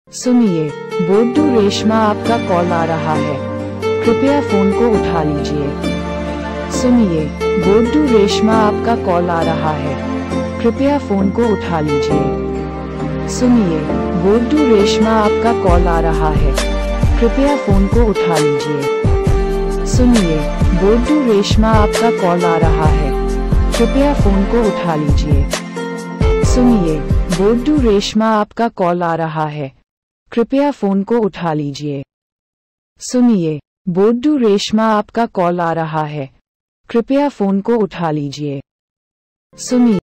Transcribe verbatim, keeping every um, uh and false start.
सुनिए, बोड्डू रेशमा आपका कॉल आ रहा है, कृपया फोन को उठा लीजिए। सुनिए, बोड्डू रेशमा आपका कॉल आ रहा है, कृपया फोन को उठा लीजिए। सुनिए, बोड्डू रेशमा आपका कॉल आ रहा है, कृपया फोन को उठा लीजिए। सुनिए, बोड्डू रेशमा आपका कॉल आ रहा है, कृपया फोन को उठा लीजिए। सुनिए, बोड्डू रेशमा आपका कॉल आ रहा है, कृपया फोन को उठा लीजिए। सुनिए, बोड्डू रेशमा आपका कॉल आ रहा है, कृपया फोन को उठा लीजिए। सुनिए